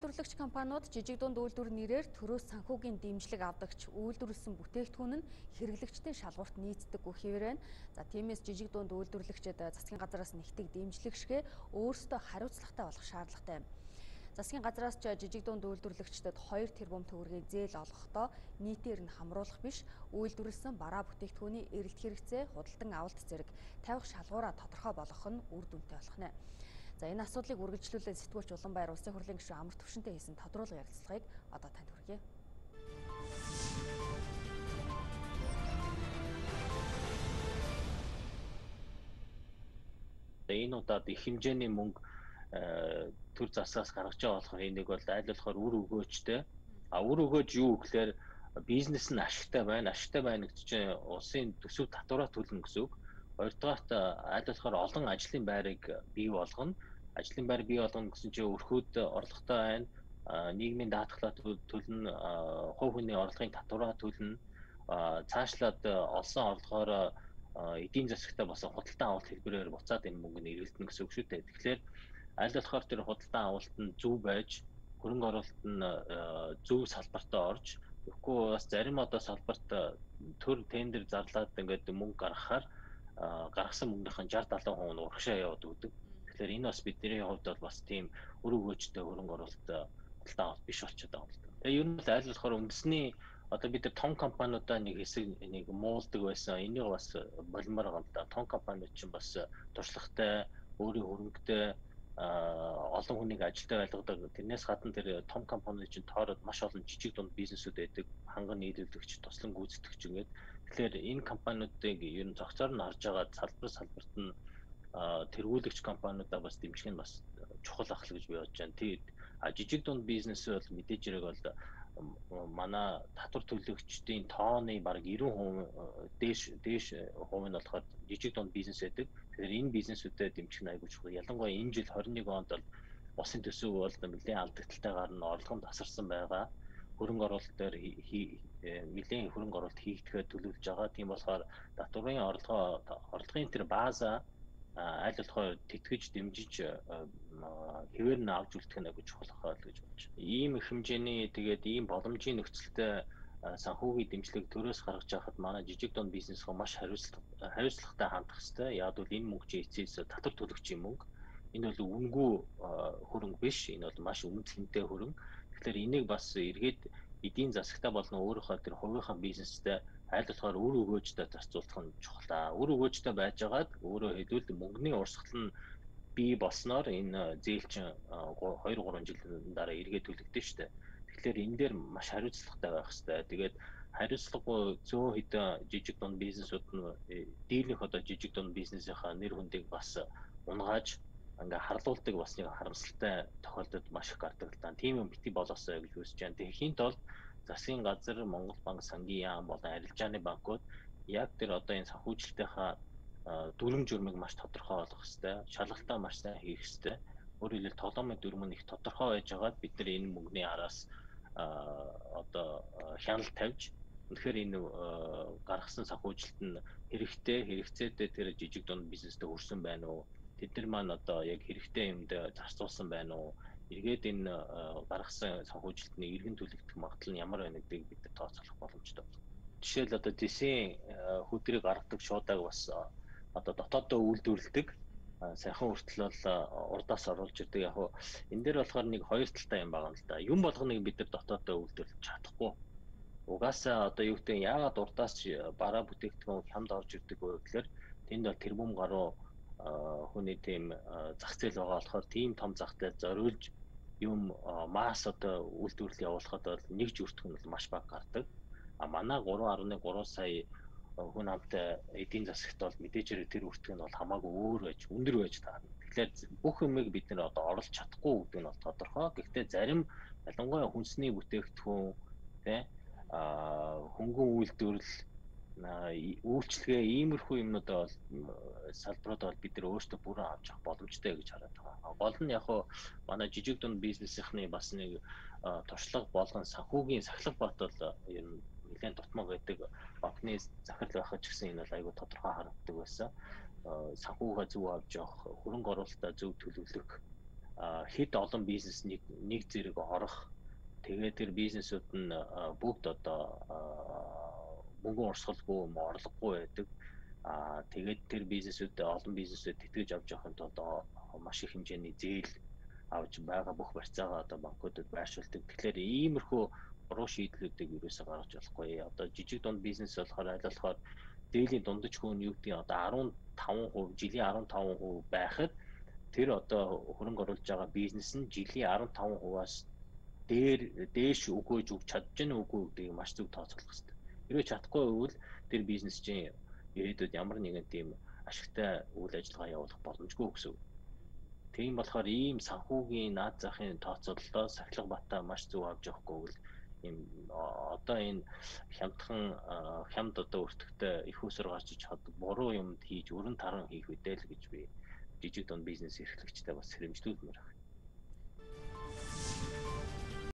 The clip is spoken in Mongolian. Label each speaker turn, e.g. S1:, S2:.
S1: Үйлдвэрлэгч компаниуд жижиг дунд үйлдвэр нэрээр төрөөс санхүүгийн дэмжлэг авдагч үйлдвэрлэсэн бүтээгдэхүүн нь хэрэглэгчдийн шалгуурт нийцдэггүй хэвээр байна. За тиймээс жижиг дунд үйлдвэрлэгчид засгийн газраас нэгтгэх дэмжлэг шигэ өөрсдөө хариуцлагатай болох шаардлагатай. Засгийн газраас ч жижиг дунд үйлдвэрлэгчдэд 2 тэрбум төгрөгийн зээл олгохдоо нийтээр нь хамруулах биш, үйлдвэрлэсэн бараа бүтээгдэхүүний эрэлт хэрэгцээ, худалдан авалт зэрэг тавих шалгуураа тодорхой болгох нь үр дүнтэй болох нь. За энэ асуудлыг үргэлжлүүлээд сэтгүүлч Улаанбаяр улсын хурлын гишүүн Амар Төвшөнтэй хийсэн тодруулга ярилцлагыг одоо танд хүргье.
S2: Энэ удаад их хэмжээний мөнгө төр засаас гаргаж байгаа болохоор энийг бол аль болохоор үр өгөөжтэй. Үр өгөөж юу гэхээр бизнес нь ашигтай байна. Ашигтай байна гэдэг чинь улсын төсөв татвараа төлнө гэсэн үг. Хоёрдугаарт аль болохоор олон ажлын байрыг бий болгоно. Ажлын байр бий болгоно гэсэн чинь өрхөөд орлоготой байна. Нийгмийн даатгалаа төлнө, хувь хүний орлогын татвараа төлнө. Цаашлаад олсон орлогоор эдийн засагтаа бас худалдан авалт хэлбэрээр буцаад энэ мөнгө нь эргэлдэнэ гэсэн үг шүү дээ. Тэгэхээр аль болохоор тэр худалдан авалт нь зөв байж, хөрөнгө оруулалт нь зөв салбартаа орж, тэгэхгүй бас зарим одоо салбарт төр тендер зарлаад ингээд мөнгө гаргахаар гаргасан мөнгөний 60-70% нь урагшаа яваад өгдөг. Тэгэхээр энэ бас бидний хувьд бол бас тийм үр өгөөжтэй хөрөнгө оруулалт худалдан авалт биш болчиход байгаа юм л да. Тэгээ ер нь аль болохоор үндэсний одоо бид нар том компаниудаа нэг хэсэг нэг муулдаг байсан. Энийг бас болмоор байгаа юм да. Том компаниуд чинь бас туршлагатай, өөрийн хөрөнгөтэй олон хүнийг ажилдаа байлгадаг. Тэрнээс гадна тэр том компаниуд чинь тоороод маш олон жижиг дунд бизнесүүд байдаг. Ханган нийлүүлэгч, туслан гүйцэтгэгч ингээд. Тэгэхээр энэ компаниудыг ер нь зохицоор нь харж байгаа салбарт нь тэргүүлэгч компаниудаа бас дэмжих нь бас чухал ах л гэж би бодож байна. Тэгээд жижиг дунд бизнес бол мэдээж хэрэг бол манай татвар төлөгчдийн тооны бараг 90% дээш хувь нь болохоор жижиг дунд бизнес байдаг. Тэгэхээр энэ бизнесүүдэд дэмжих нь айгүй чухал. Ялангуяа энэ жил 21 онд бол улсын төсөв бол нэлээд алдагталтайгаар нь орлогон тасарсан байгаа. Хөрөнгө оруулалт дээр нэлээд хөрөнгө оруулалт хийгдэхэд төлөвлөж байгаа. Тийм болохоор татварын орлогын тэр бааза аль болохоор тэтгэж дэмжиж хэвээр нь авч үлдэх нь агай чухал хаа л гэж бодож байна. Ийм их хэмжээний тэгээд ийм боломжийн нөхцөлтэй санхүүгийн дэмжлэг төрөөс гаргаж байхад манай жижиг дунд бизнес хөө маш хариуцлагатай хандах хэрэгтэй. Яг бол энэ мөнгө чинь эцээс татвар төлөгчийн мөнгө. Энэ бол үнэгүй хөрөнгө биш. Энэ бол маш үнэ цэнтэй хөрөнгө. Тэгэхээр энийг бас эргээд эдийн засагтаа болон өөрийнхөө тэр хувийнхаа бизнестэй аль болохоор үр өгөөжтэй зарцуулах нь чухал. Үр өгөөжтэй байжгаад өөрөө хэлбэл мөнгөний урсгал нь бий болсноор энэ зээл чинь 2-3 жилийн дараа эргээд төлөгдөн шүү дээ. Тэгэхээр энэ дээр маш хариуцлагатай байх хэрэгтэй. Тэгээд хариуцлагагүй зөөн хэдэн жижиг дунд бизнесүүд нь дийлэнх одоо жижиг дунд бизнесийнхаа нэр хүндийг бас унгааж ингээ харлуулдаг бас нэг харамсалтай тохиолдолд маш их гардаг л та. Тийм юм бити болоосоо гэж хүсэж байна. Тэгэхийн тулд засгийн газар, Монгол банк, сангийн яам болон арилжааны банкуд яг тэр одоо энэ санхүүжилтийнхаа дүрм журмыг маш тодорхой болгох хэрэгтэй. Шалгалтаа маш сайн хийх хэрэгтэй. Өөрөөр хэлбэл тоглоомын дүрм нь их тодорхой байжгаад бид нар энэ мөнгөний араас одоо хяналт тавьж үнэхээр энэ гаргасан санхүүжилт нь хэрэгцээтэй тэр жижиг дунд бизнестэй хүрсэн байна уу? Тэд нар маань одоо яг хэрэгтэй юмд зарцуулсан байна уу? Эргээд энэ гаргасан санхүүжилтний эргэн төлөгдөх магадлал нь ямар байна гэдгийг бид тооцоолох боломжтой байна. Жишээл одоо дэсийн хөдрийг гаргадаг шуудаг бас одоо дотооддоо үйлдвэрлэдэг. Сайхан хүртэл бол урдаас оруулж ирдэг. Яг нь энэ дээр болохоор нэг хоёр талтай юм байгаа юм л да. Юм болгоныг бид нар дотооддоо үйлдвэрлэж чадахгүй. Угаасаа одоо юу гэдэг яагаад урдаас бараа бүтээгдэхүүн хямд орж ирдэг вэ гэхээр тэнд бол тэрбум гаруй хүний тийм зах зээл байгаа болохоор тийм том зах зээл зориулж юм масс одоо үйлдвэрлэл явуулахад бол нэг журтх нь бол маш бага гардаг. Манай 3.3 сая хүн амтай эдийн засагт бол мэдээж хэрэг тэр үртг нь бол хамаагүй өөр байж, өндөр байж таарна. Тэгэхээр бүх юмыг бид нэр одоо оруулж чадахгүй гэдэг нь бол тодорхой. Гэхдээ зарим ялангуяа хүнсний бүтээгдэхүүн, хөнгөн үйлдвэрлэл, үйлчлэгээ иймэрхүү юмнуудаа бол салбарууд бол бид нар өөрсдөө бүрэн авч явах боломжтой гэж хараад байгаа. Гол нь яг манай жижиг дунд бизнесийнхний бас нэг туршлага болгон санхүүгийн сахилга бат бол ер нь нэлээд дутмаг байдаг. Банкны захирал байхад ч гэсэн энэ бол айгүй тодорхой харагддаг байсан. Санхүүгээ зөв авч явах, хөрөнгө оруулалтаа зөв төлөвлөх, хэд олон бизнес нэг зэрэг орох. Тэгээд тэр бизнесүүд нь бүгд одоо мөнгө урсгалгүй орлогогүй байдаг. Тэгээд тэр бизнесүүд олон бизнесүүд тэтгэж авч явахын тулд маш их хэмжээний зээл авч байгаа бүх барьцаагаа одоо банкудад байршуулдаг. Тэгэхээр иймэрхүү буруу шийдлүүдийг ерөөсөө гаргаж болохгүй. Одоо жижиг дунд бизнес болохоор аль болохоор дээлийн дундаж хүн юу гэдгийг одоо 15%, жилийн 15% байхад тэр одоо хөрөнгө оруулж байгаа бизнес нь жилийн 15%-аас дээш өгөөж өгч чадж гэнэ үгүй гэдгийг маш зөв тооцоолох хэрэгтэй. Хэрвээ чадахгүй бол тэр бизнес чинь ирээдүйд ямар нэгэн тийм ашигтай үйл ажиллагаа явуулах боломжгүй гэсэн үг. Тийм болохоор ийм санхүүгийн наад захын тооцоололоо Сахилга Бата маш зөв авч явахгүй бол ийм одоо энэ хямд одоо өртөгтэй их усрал гарч иж хад буруу юмд хийж өрн таран хийх үедээ л гэж би жижиг дунд бизнес эрхлэгчтэй бас хэрэмжлүүлмээр байна.